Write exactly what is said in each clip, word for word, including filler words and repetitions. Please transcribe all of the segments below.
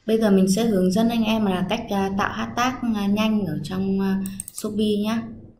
Bây giờ mình sẽ hướng dẫn anh em là cách tạo hashtag nhanh ở trong Shopee nhé.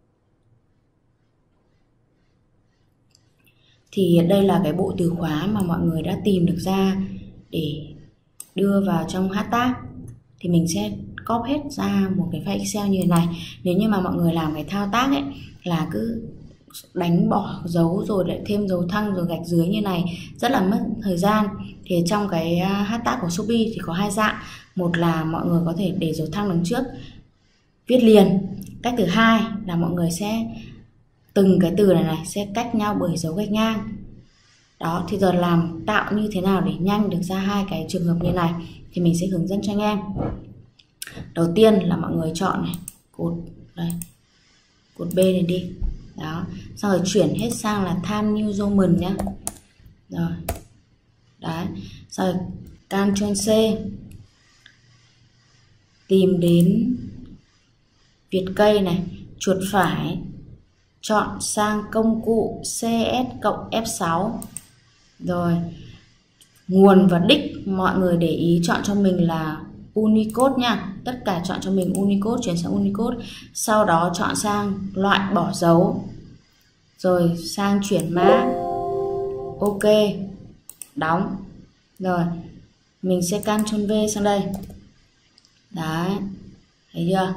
Thì đây là cái bộ từ khóa mà mọi người đã tìm được ra để đưa vào trong hashtag. Thì mình sẽ copy hết ra một cái file Excel như thế này. Nếu như mà mọi người làm cái thao tác ấy là cứ đánh bỏ dấu rồi lại thêm dấu thăng rồi gạch dưới như này rất là mất thời gian. Thì trong cái hashtag của Shopee thì có hai dạng. Một là mọi người có thể để dấu thăng đằng trước viết liền. Cách thứ hai là mọi người sẽ từng cái từ này này sẽ cách nhau bởi dấu gạch ngang. Đó, thì giờ làm tạo như thế nào để nhanh được ra hai cái trường hợp như này thì mình sẽ hướng dẫn cho anh em. Đầu tiên là mọi người chọn này, cột đây, cột B này đi. Đó, xong rồi chuyển hết sang là Time New Roman nhá. Rồi. Đấy, rồi Ctrl C tìm đến Việt cây này, chuột phải chọn sang công cụ C S cộng F sáu. Rồi nguồn và đích mọi người để ý chọn cho mình là Unicode nha, tất cả chọn cho mình Unicode, chuyển sang Unicode. Sau đó chọn sang loại bỏ dấu, rồi sang chuyển mã, ok, đóng. Rồi mình sẽ Ctrl V sang đây. Đấy, thấy chưa?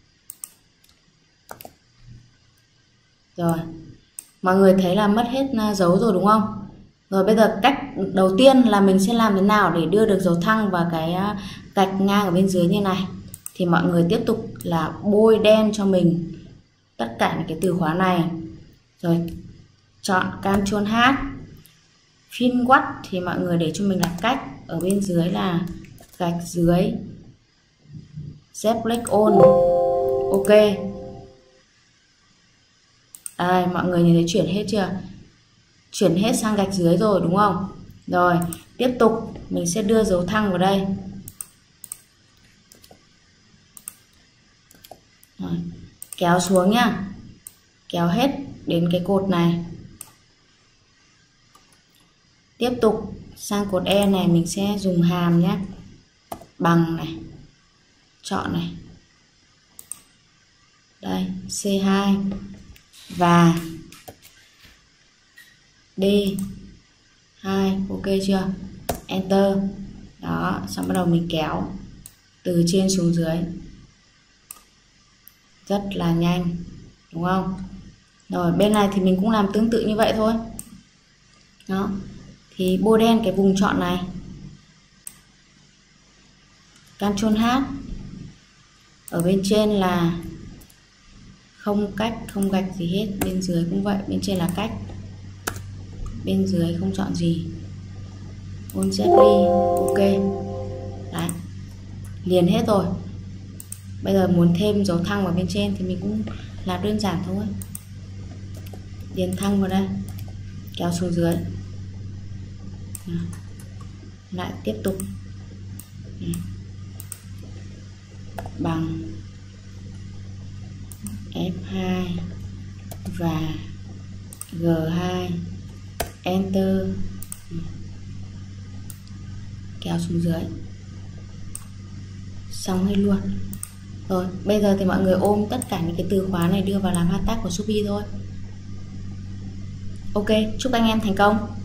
Rồi mọi người thấy là mất hết dấu rồi đúng không? Rồi bây giờ cách đầu tiên là mình sẽ làm thế nào để đưa được dấu thăng và cái gạch ngang ở bên dưới như này. Thì mọi người tiếp tục là bôi đen cho mình tất cả những cái từ khóa này. Rồi chọn Ctrl H. Fin what thì mọi người để cho mình là cách, ở bên dưới là gạch dưới Zeplex on. Ok. Đây, mọi người nhìn thấy chuyển hết chưa? Chuyển hết sang gạch dưới rồi đúng không? Rồi, tiếp tục mình sẽ đưa dấu thăng vào đây. Rồi, kéo xuống nhá. Kéo hết đến cái cột này. Tiếp tục sang cột E này mình sẽ dùng hàm nhé. Bằng này. Chọn này. Đây, C hai và D hai, ok chưa? Enter. Đó, xong bắt đầu mình kéo từ trên xuống dưới. Rất là nhanh, đúng không? Rồi bên này thì mình cũng làm tương tự như vậy thôi. Đó. Thì bôi đen cái vùng chọn này. Ctrl H. Ở bên trên là không cách, không gạch gì hết. Bên dưới cũng vậy, bên trên là cách, bên dưới không chọn gì. On Z đi, ok. Đấy, liền hết rồi. Bây giờ muốn thêm dấu thăng vào bên trên thì mình cũng làm đơn giản thôi. Điền thăng vào đây, kéo xuống dưới. Lại tiếp tục bằng F hai và G hai, Enter, kéo xuống dưới, xong hết luôn. Rồi bây giờ thì mọi người ôm tất cả những cái từ khóa này đưa vào làm hashtag của Shopee thôi. Ok, chúc anh em thành công.